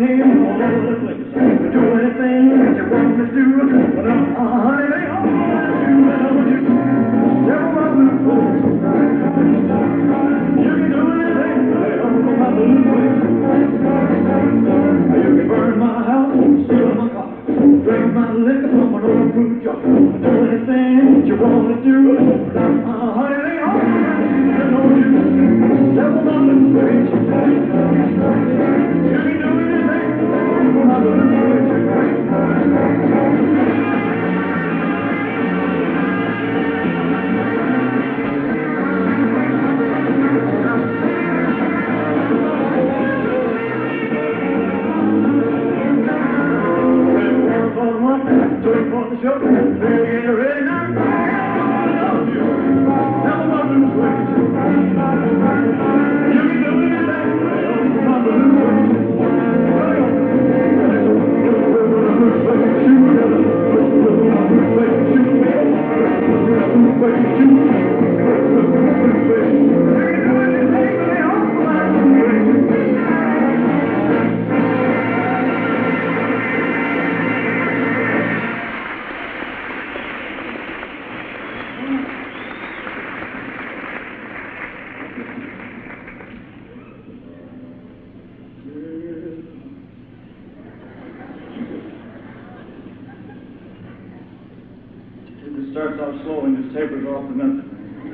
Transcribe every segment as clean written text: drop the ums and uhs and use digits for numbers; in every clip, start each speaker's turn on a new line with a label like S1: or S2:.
S1: Starts off slow and just tapers off the minute.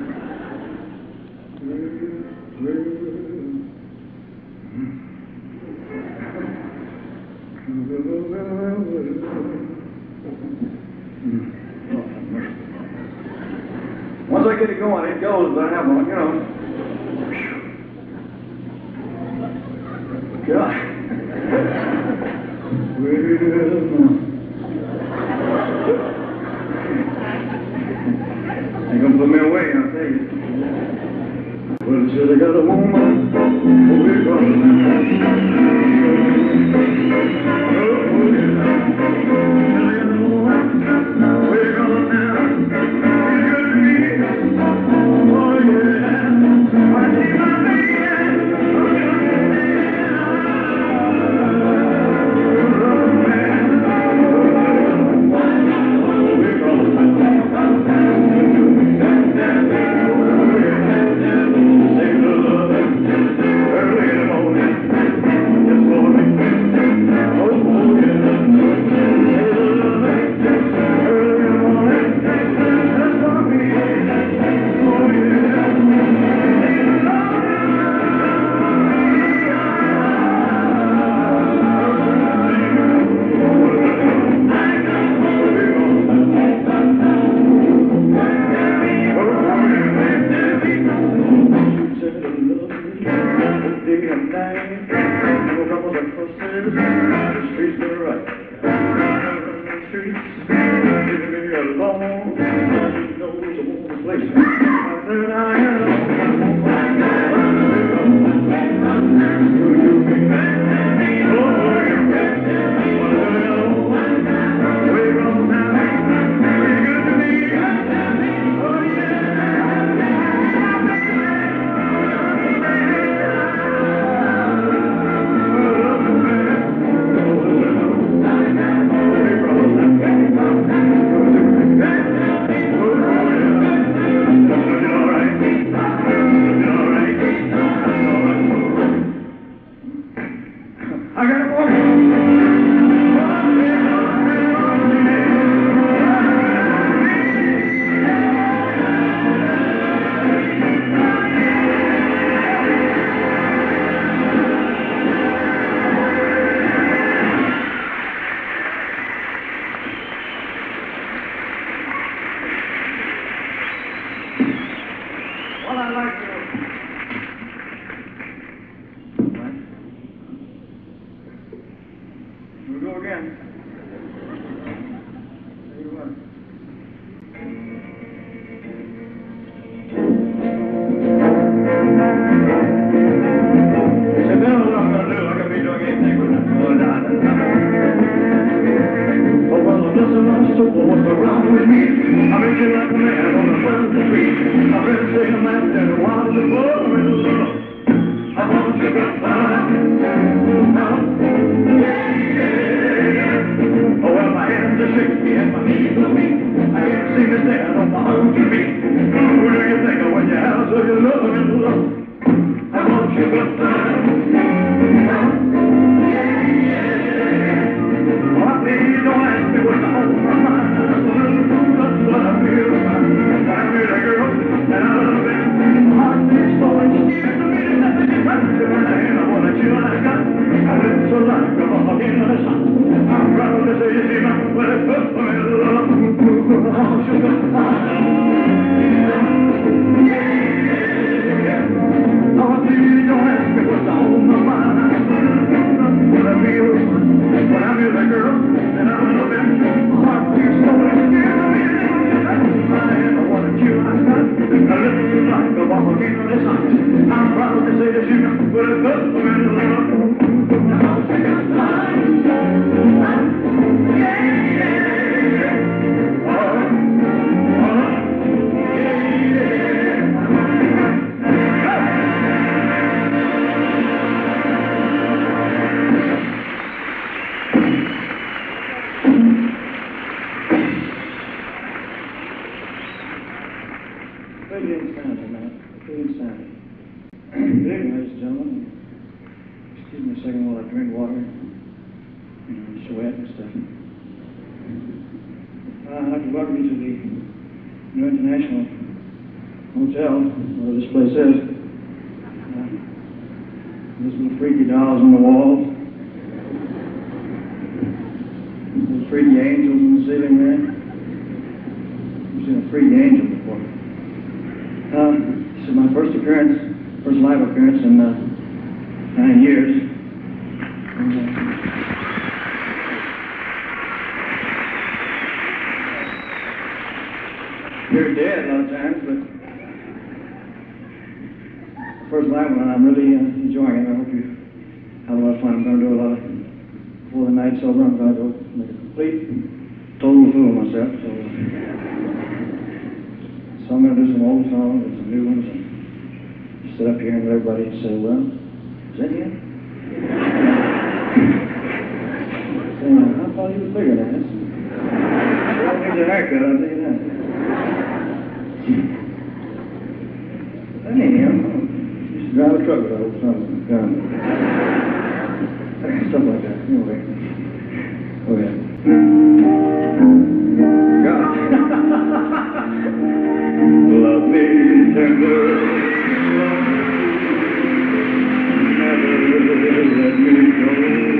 S1: Once I get it going, it goes, but I have one, God. They're gonna put me away, I'll tell you. Well, should I got a woman? We're gonna
S2: I want to go far.
S1: and my knees are weak. I can't seem to stand on my own two feet. Who do you think of when you have such a loving love? I want you good time. Oh, please don't ask me what's on my mind. That's what I feel about when I meet a girl and I love it. My heart beats so and she gives me the message right to my hand. I wanna chill I got. I live so like a bug in the sun. I'm proud to say you see my but it's good for me to love. Oh, sugar. Oh, please don't ask me what's on my mind. What I feel when I'm with a girl and I love it. My heart beats so and she gives me the message right to my hand. I wanna chill I got. I live so like a bug in the sun. I'm proud to say that you know but it's good for me to love. Ladies and gentlemen, excuse me a second while I drink water and sweat and stuff. I'd like to welcome you to the New International Hotel, where this place is. There's little freaky dolls on the walls. Little freaky angels on the ceiling there. I've seen a freaky angel before. This is my first live appearance in 9 years. You're dead a lot of times, but the first live one, I'm really enjoying it. I hope you have a lot of fun. I'm going to do a lot of, before the night's over, I'm going to make a complete, total fool of myself. So I'm going to do some old songs and some new ones. Sit up here and let everybody say, well, is that him? I thought he was bigger than this. That needs a haircut, I'll tell you that. That ain't him. He used to drive a truck with an old son. Stuff like that. Anyway. Go ahead. God. Love me tender. Let me go.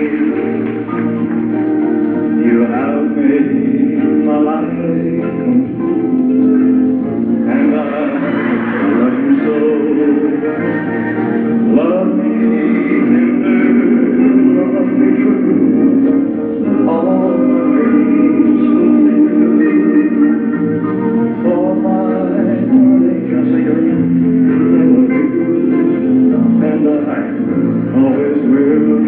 S1: You have made my life come true, and I love you so. Love me tender, love me true. All my dreams fulfilled. For my darling, can I say your name? And I always will.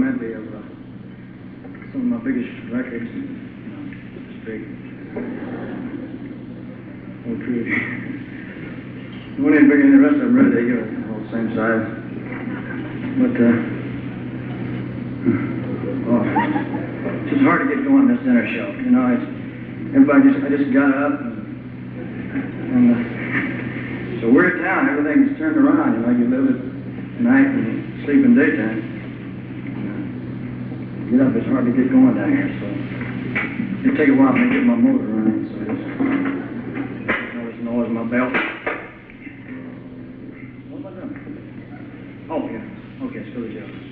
S2: medley of some of my biggest records. It's big. Oh, true. One ain't bigger than the rest of them, really. They give it all the same size. But, it's just hard to get going this dinner show. You know, I just got up and it's a weird town. Everything's turned around. You know, you live at night and you sleep in daytime. Get up, it's hard to get going down here, so it'll take a while to get my motor running, so just all this noise in my belt. What am I doing? Oh, yeah. Okay, it's for the jokes.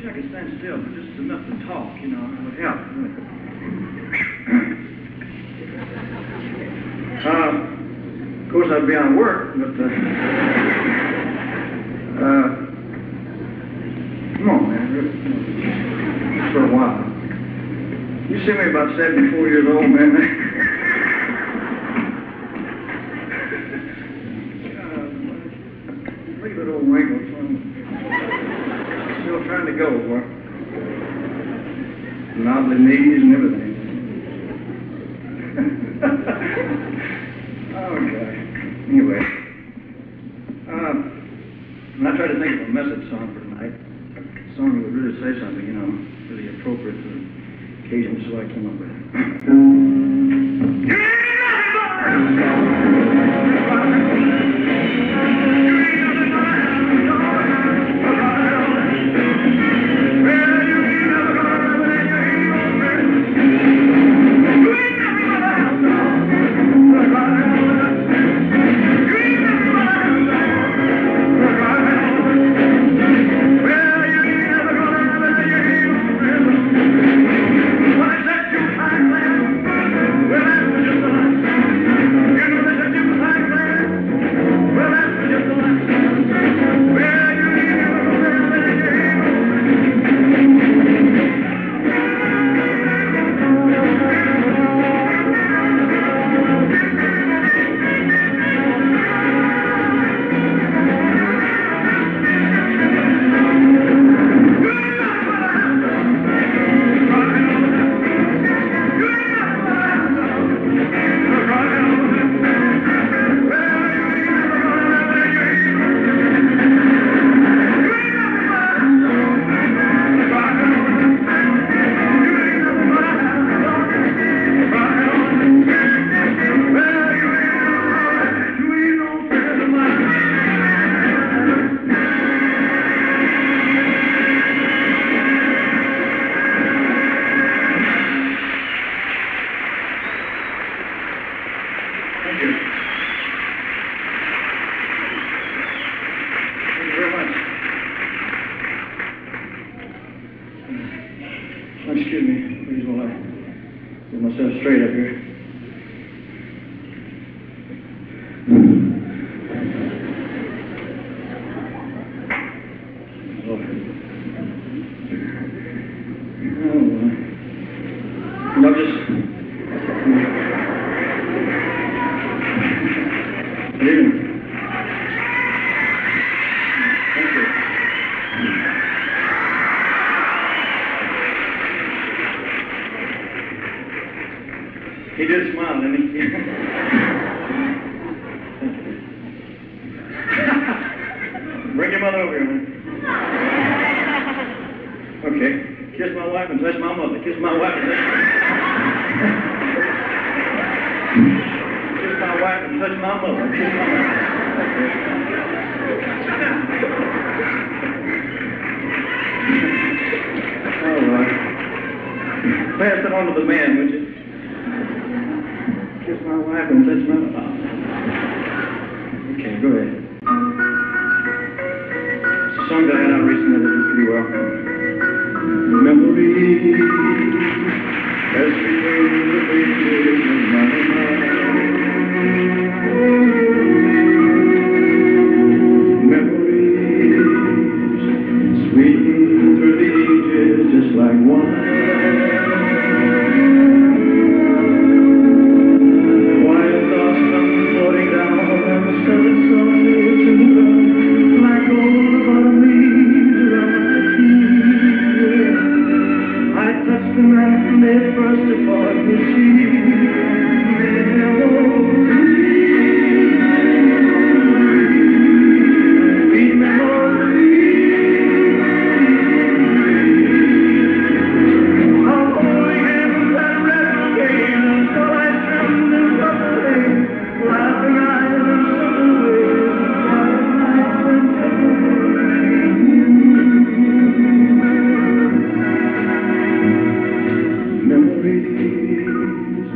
S2: wish I could stand still, but just enough to talk, you know, it would help. Of course, I'd be on work, but come on, man, just for a while. You see me about 74 years old, man. Look at that old wrinkle. Still trying to go, boy. Knobbly knees and everything. Oh, gosh. Anyway. When I try to think of a message song for tonight, a song that would really say something, you know, really appropriate for the occasion, so I came up with it. Excuse me, please, while I get myself straight up here. No, just... Good evening. Thank you. He did smile, didn't he? Bring your mother over here, man. Okay. Kiss my wife and touch my mother. Kiss my wife and touch Kiss my wife and touch my mother. Kiss my wife. All right. Pass it on to the man, would you? Kiss my wife and touch my mother. Okay, go ahead. It's a song that I had out recently that did pretty well. Memories as we go the pages of my mind. Memories sweeten through the ages just like wine. Wild thoughts come floating down on the sudden sun to run like all the bottom leaves around my feet. I touched them and they first upon me see memories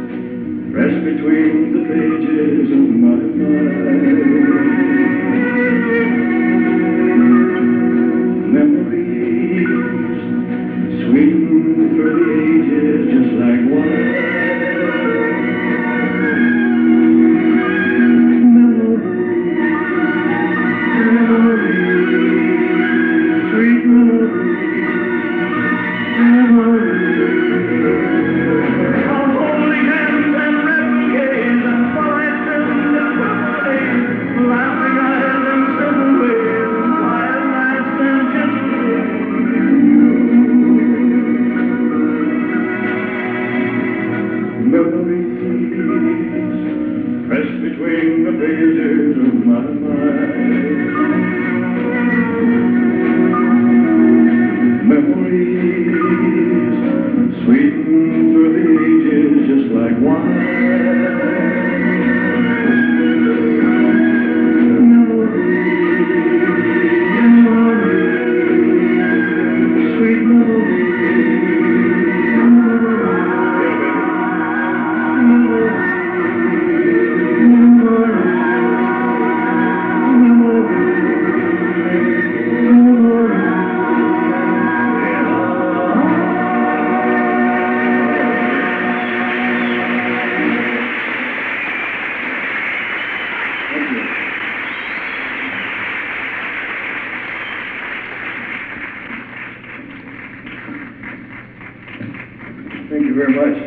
S2: Thank you very much.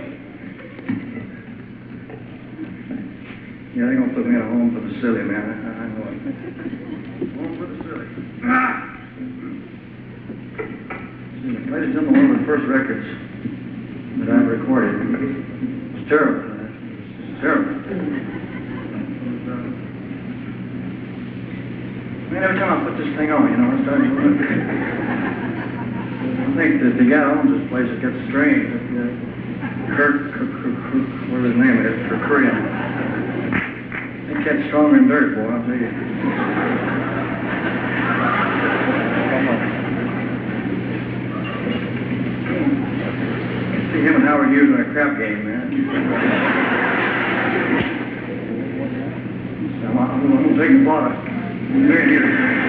S2: Yeah, they're gonna put me in a home for the silly, man. I know it. Home for the silly. Ladies and gentlemen, one of the first records that I recorded. It's terrible. It's terrible. I mean, every time I put this thing on, you know, it's starting to look. I think that the guy who owns this place, it gets strange. Whatever his name is, Korean. That cat's stronger than dirt, boy, I'll tell you. See him and Howard Hughes in a crap game, man. I'm going to take the bottle. There it is.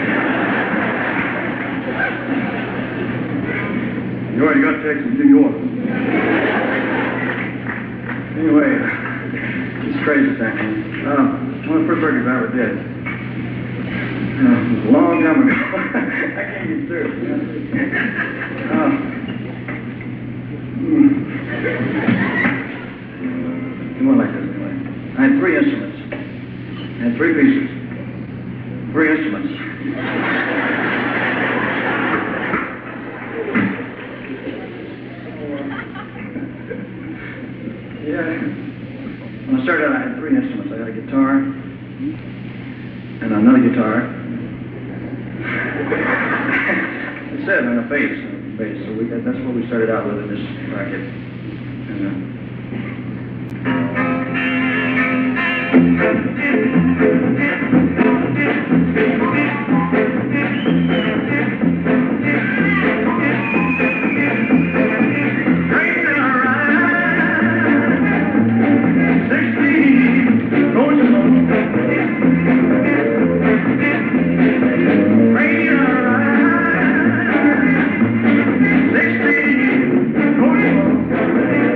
S2: You already got Texas, New York. Anyway, it's crazy thing. One of the first records I ever did. It was a long time ago. I can't get through it. It went like this anyway. I had 3 instruments. I had 3 pieces. 3 instruments. Yeah. When I started out, I had 3 instruments. I had a guitar and another guitar. It said and a bass. So that's what we started out with in this racket.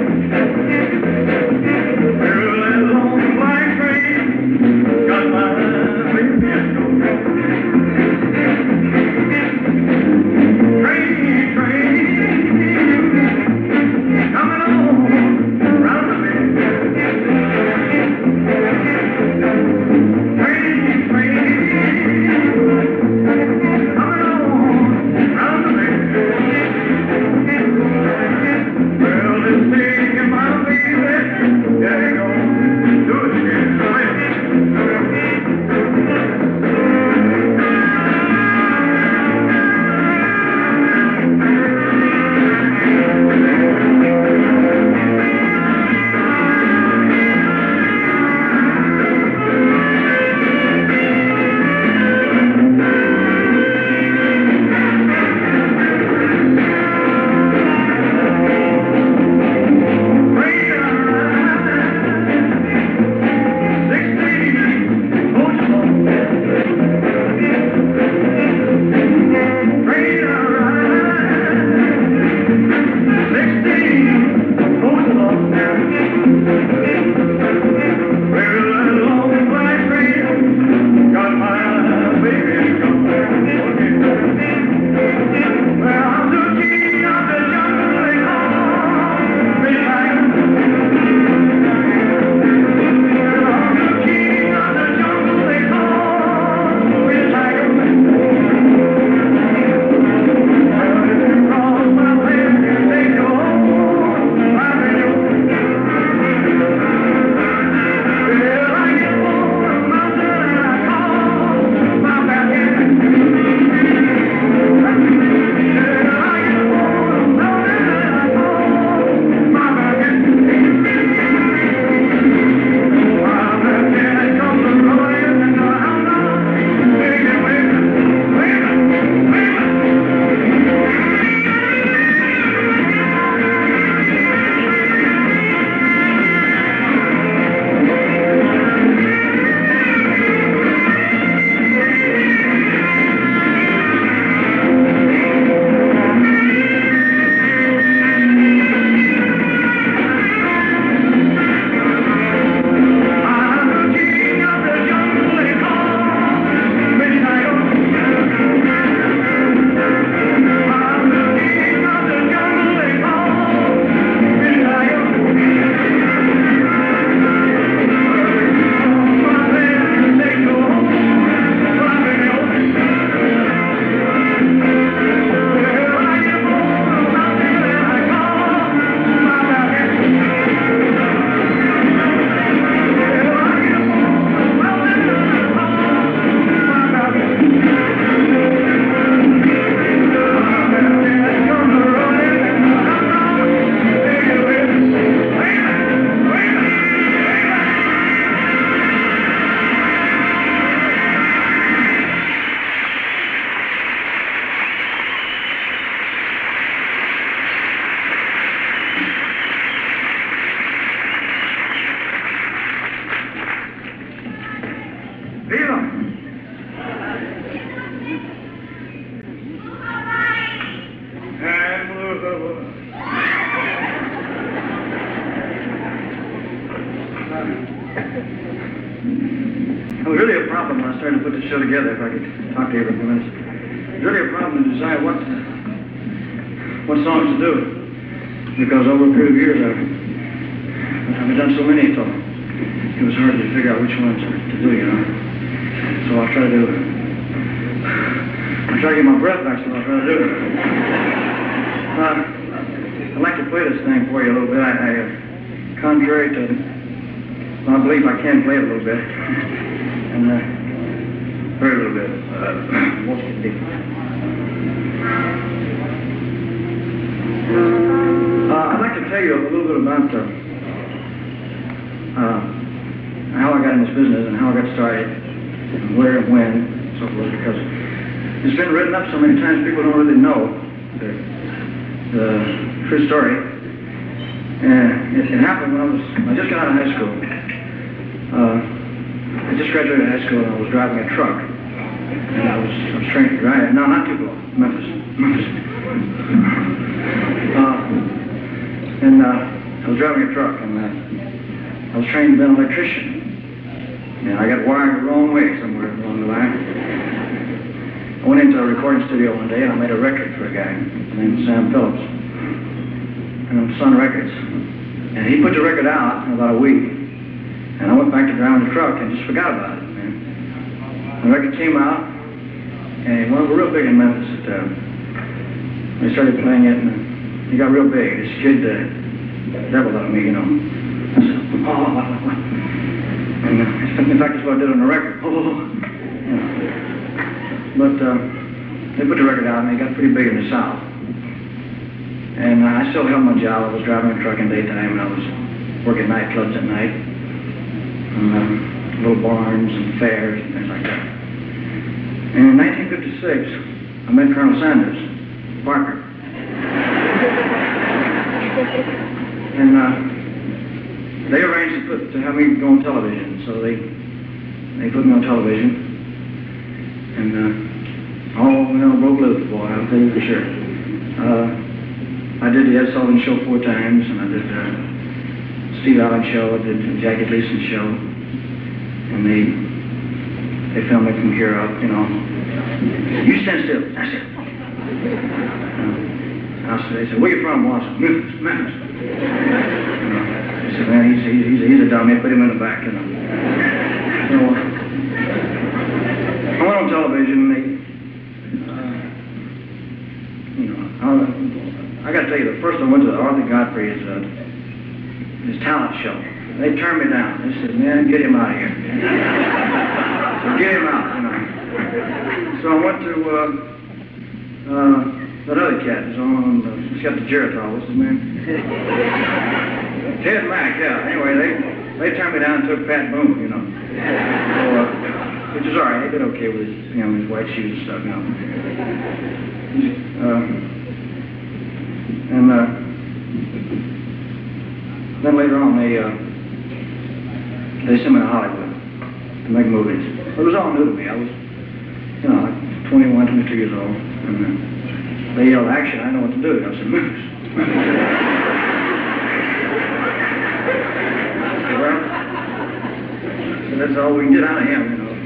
S1: Got my
S2: It was really a problem when I started to put this show together, if I could talk to you for a few minutes. It was really a problem to decide what songs to do. Because over a period of years, I've done so many, so it was hard to figure out which ones to do, you know. So I'll try to get my breath back, so I'll try to do it. I'd like to play this thing for you a little bit. Contrary to my belief, I can play it a little bit. And very little bit. Most of it. I'd like to tell you a little bit about how I got in this business and how I got started, and where and when, and so forth, because it's been written up so many times people don't really know the true story. And it happened when I just got out of high school. I just graduated high school and I was driving a truck. And I was trained to drive. No, not too long. Memphis. And I was driving a truck and I was trained to be an electrician. And I got wired the wrong way somewhere along the line. I went into a recording studio one day and I made a record for a guy named Sam Phillips. Sun Records. And he put the record out in about a week. And I went back to driving the truck and just forgot about it, man. The record came out and it went real big in Memphis. They started playing it and it got real big. It scared the devil out of me, you know. I said, oh. And in fact, that's what I did on the record. But they put the record out and it got pretty big in the South. And I still held my job. I was driving a truck in daytime and I was working nightclubs at night. Little barns and fairs and things like that. And in 1956, I met Colonel Sanders Parker. And they arranged to have me go on television. So they put me on television. And broke loose, boy, I'll tell you for sure. I did the Ed Sullivan Show 4 times, and I did Steve Allen Show, I did the Jackie Gleason Show, and they filmed me from here up, you know. You stand still, that's it. They said, where you from, Boss? Memphis. They said, man, he's a dummy, put him in the back, you know. So, I went on television, and I got to tell you, the first I went to Arthur Godfrey's his talent show. They turned me down. They said, man, get him out of here. So get him out, you know. So I went to that other cat. He's got the Geritol. What's his name? Ted Mack, yeah. Anyway, they turned me down and took Pat Boone, you know. So, which is all right. They did okay with his white shoes and stuff, you know. And then later on, they sent me to Hollywood to make movies. It was all new to me. I was, like 21, 22 years old. And they yelled, action, I know what to do. I said, movies. Well, so that's all we can get out of him, you know.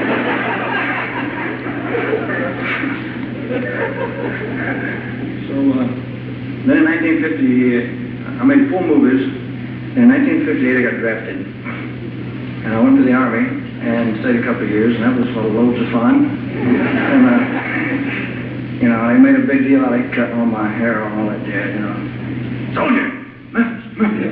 S2: So, then in 1950, I made 4 movies. In 1958, I got drafted. And I went to the Army and stayed a couple of years, and that was loads of fun. And, they made a big deal out of cutting all my hair and all that jazz, you know. Soldier! Memphis!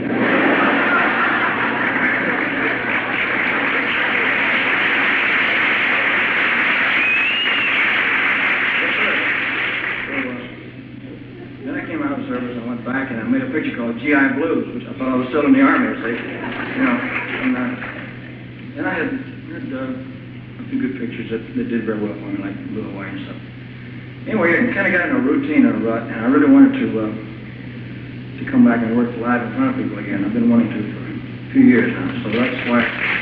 S2: Service, I went back and I made a picture called G.I. Blues, which I thought I was still in the Army, see, you know. And then I had a few good pictures that did very well for me, like Blue Hawaii and stuff. Anyway, I kind of got in a routine and a rut, and I really wanted to come back and work live in front of people again. I've been wanting to for a few years now, so that's why.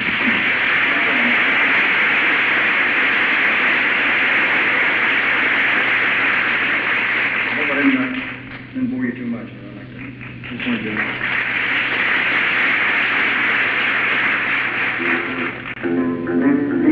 S2: Didn't bore you too much, but I like to just want to do that.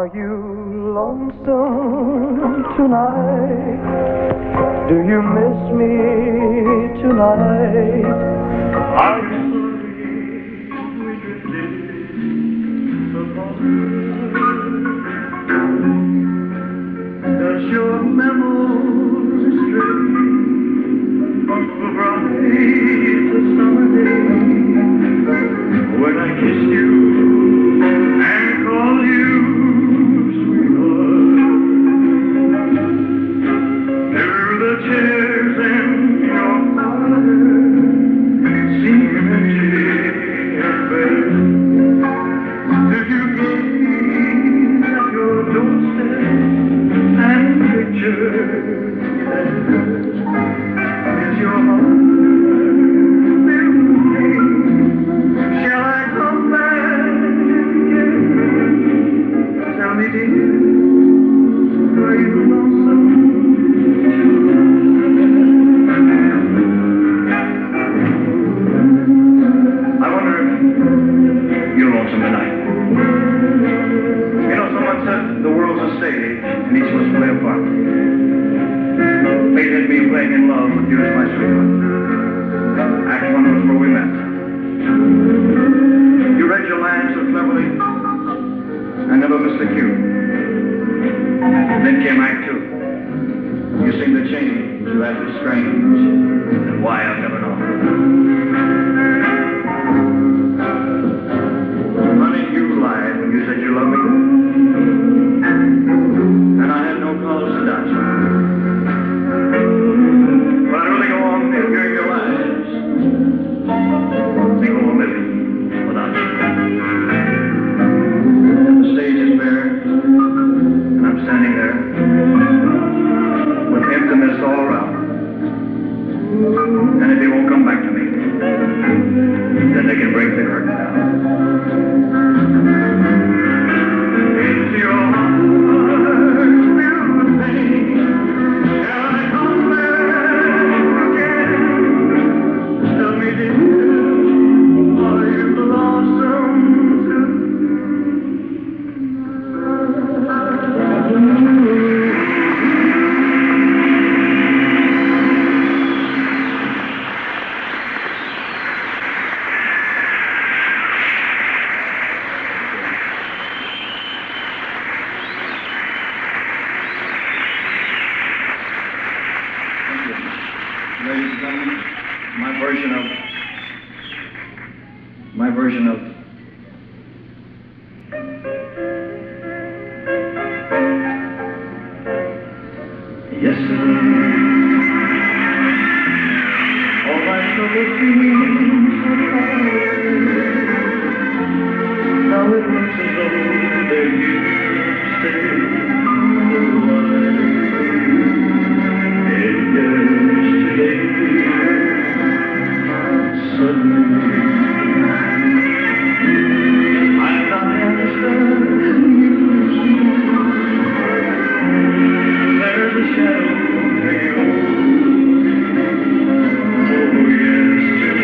S1: Are you lonesome tonight? Do you miss me tonight? Are you sorry we drifted apart? Does your memory stray from the bright summer day when I kissed you and called you sweetheart? Do the chairs in your parlor seem empty and bare? Did you gaze at your doorstep and picture that girl? Is your heart filled with pain? Shall I come back again? Tell me, dear, are you lonesome tonight? I wonder if you're lonesome tonight. You know, someone said the world's a stage and each of us play a part. Fate had me playing in love with you as my sweetheart. Act one was where we met. You read your lines so cleverly, I never missed a cue. Then came Act two. You seemed to change, you acted strange, and why I've never known. Honey, you lied when you said you loved me, and I had no cause to doubt you. But I'd really go on hearing your lies. They go on living without you. And the stage is bare, and I'm standing there with emptiness all around. And if they won't come back to me, then they can break the curtain down. Is your heart filled with pain? Shall I come back again? Tell me, dear, are you lonesome Ladies and gentlemen, my version of yesterday. All my troubles seem so far away. Now it looks as though they're here to stay. Suddenly, I'm not understanding you. There's a shadow hanging over. Oh, yesterday.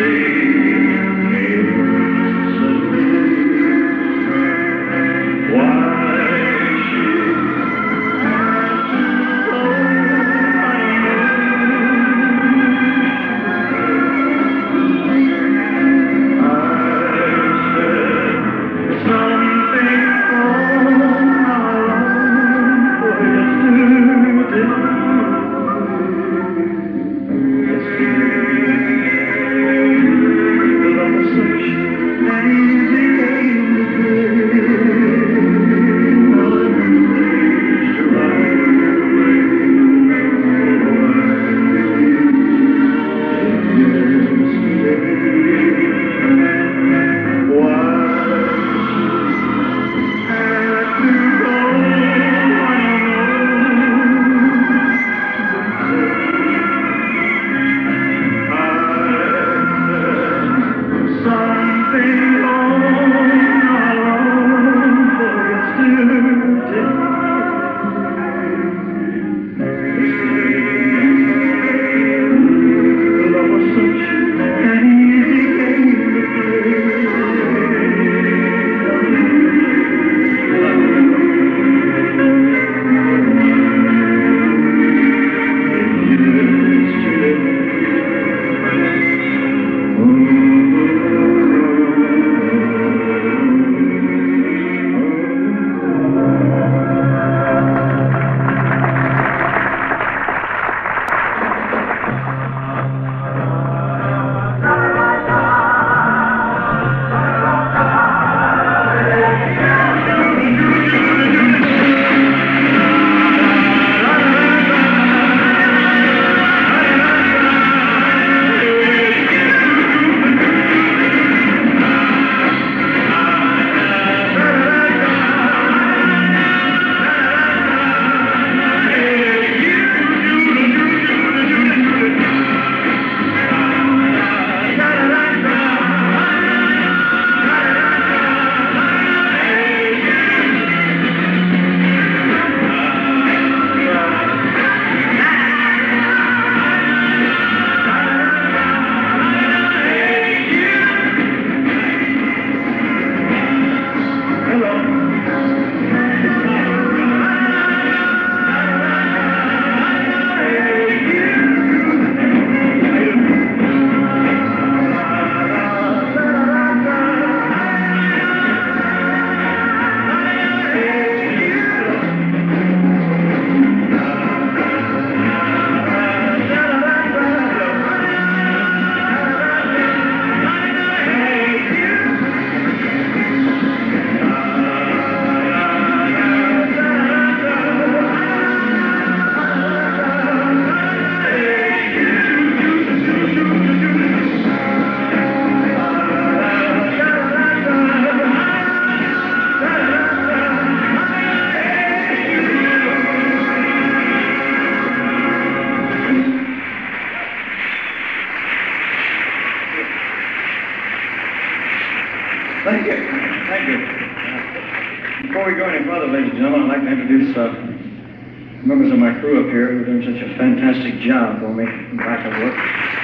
S2: Thank you. Thank you. Before we go any further, ladies and gentlemen, I'd like to introduce members of my crew up here who are doing such a fantastic job for me in back of work.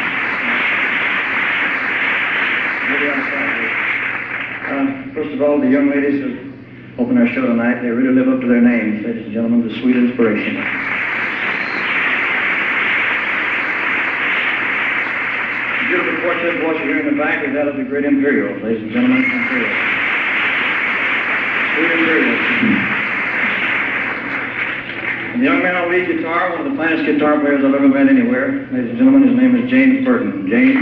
S2: First of all, the young ladies who open our show tonight, they really live up to their names, ladies and gentlemen, the Sweet Inspiration. The beautiful quartet voice you hear in the back is that of the great Imperial, ladies and gentlemen, Imperial. Sweet Imperial. And the young man on lead guitar, one of the finest guitar players I've ever met anywhere, ladies and gentlemen, his name is James Burton. James.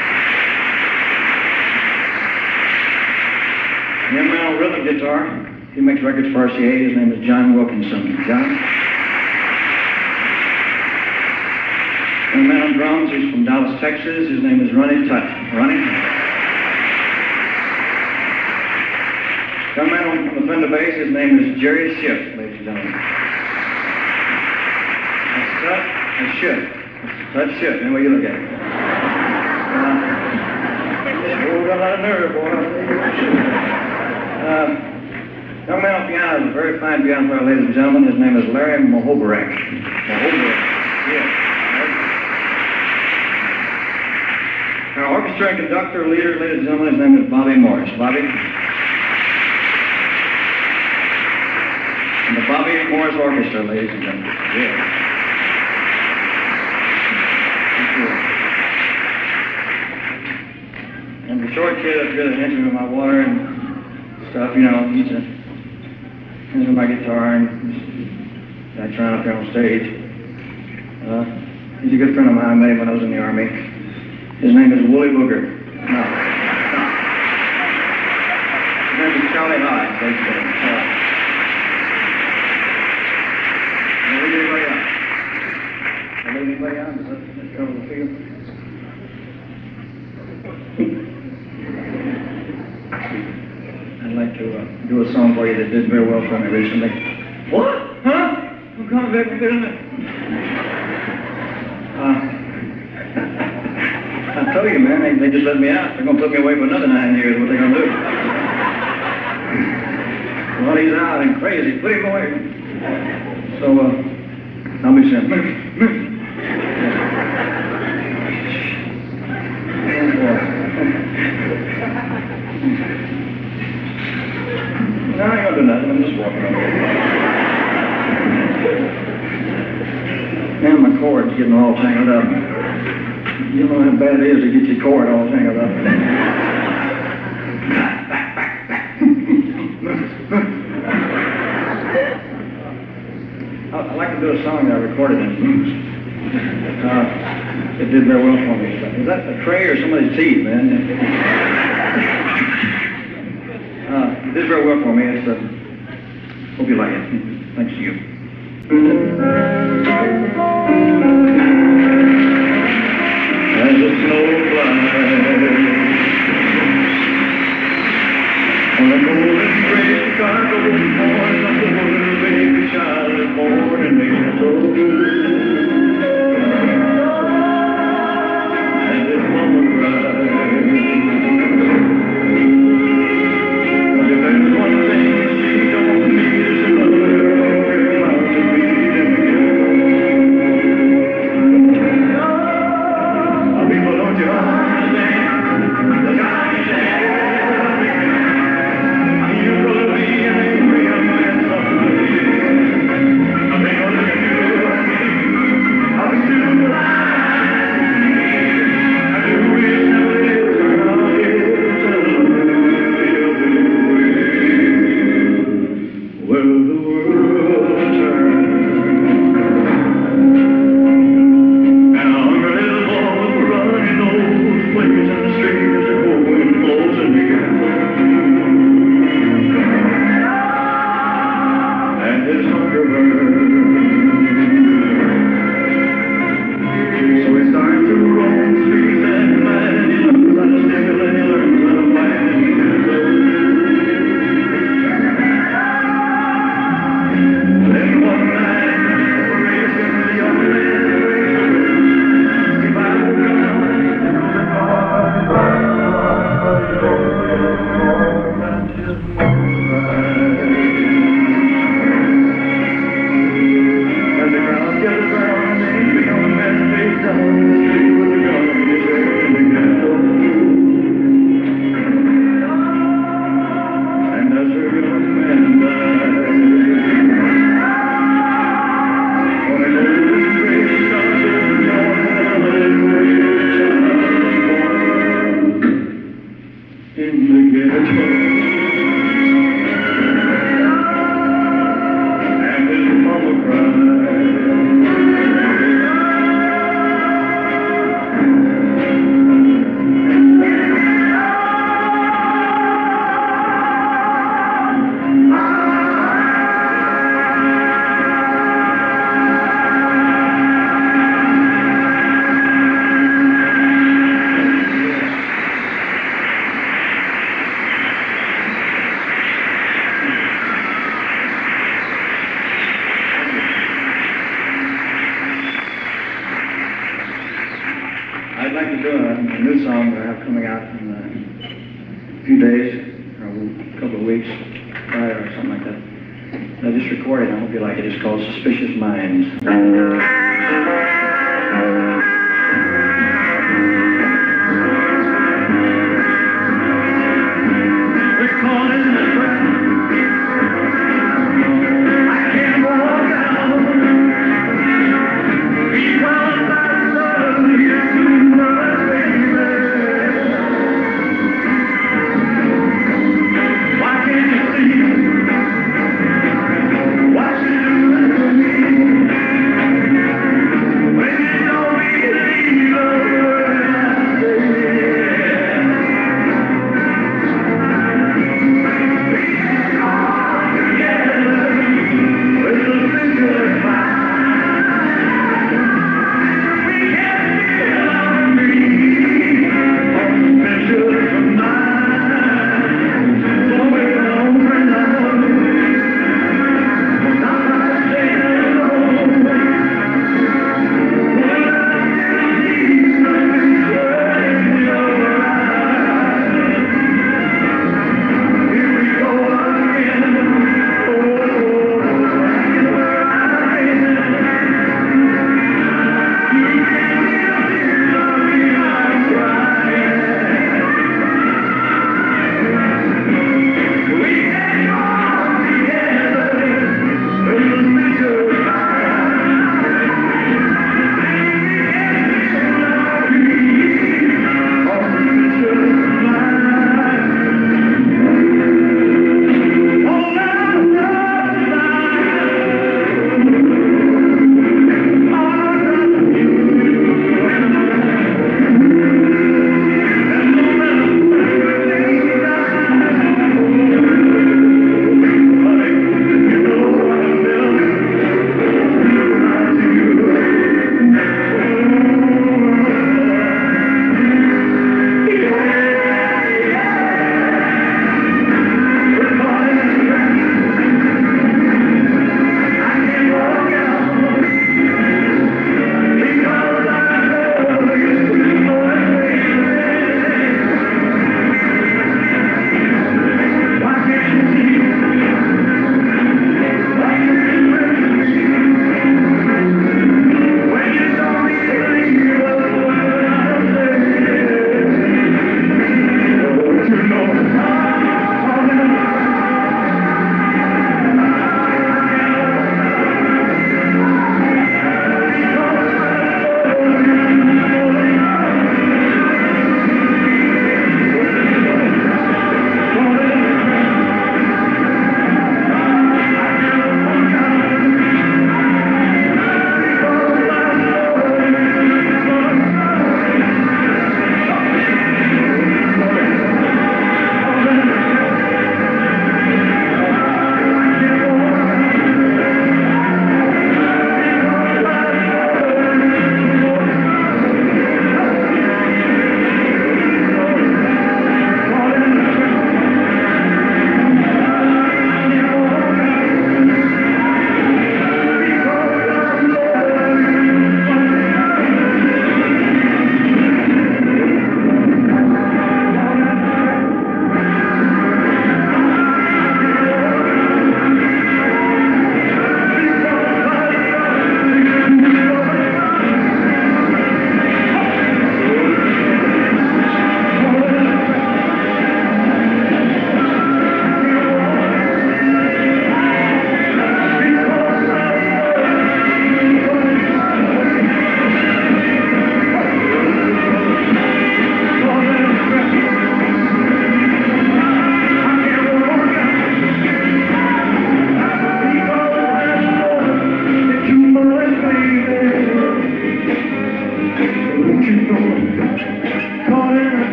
S2: The young man on rhythm guitar, he makes records for RCA. His name is John Wilkinson. John? The young man on drums, he's from Dallas, Texas. His name is Ronnie Tutt. Ronnie? The young man on the Fender bass, his name is Jerry Schiff, ladies and gentlemen. That's Tutt and Schiff. Tutt Schiff, any way you look at it. Oh, got a lot of nerve, boy. Young man on piano is a very fine piano player, ladies and gentlemen. His name is Larry Mohoberek. Mohoberek, yes. Our orchestra and conductor, leader, ladies and gentlemen, his name is Bobby Morris. Bobby? And the Bobby Morris Orchestra, ladies and gentlemen. Yes. Thank you. And the short kid up here that hands me my water and stuff, you know, he's into my guitar and I try out there on stage. He's a good friend of mine. I met him when I was in the Army. His name is Wooly Booger. No. His name is Charlie Hyde. Thanks for him. Will anybody out? Will anybody out? Does that cover the field? I'd like to do a song for you that did very well for me recently. What? Huh? I'm coming back from there. I tell you, man, they just let me out. They're going to put me away for another 9 years. What are they going to do? Well, he's out and crazy. Put him away. So, I'll be saying, No, I ain't gonna do nothing. I'm just walking over. Man, my cord's getting all tangled up. You know how bad it is to get your cord all tangled up. I'd like to do a song that I recorded in. It did very well for me. Is that a tray or somebody's teeth, man? It did very well for me. It's, hope you like it. Thanks to you. As the snow flies on a golden gray cargo morn, a poor little baby child is born and they are so and his mama cries. But if there's one thing she don't need is a mother who can mount to feed him again. like to do a new song that I have coming out in a few days, or a couple of weeks prior, or something like that. I just recorded it. I hope you like it. It's called Suspicious Minds.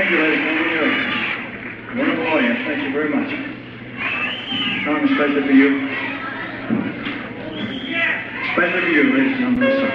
S2: Thank you, ladies and gentlemen. Wonderful audience. Thank you very much. Song especially for you. Especially for you, ladies and gentlemen.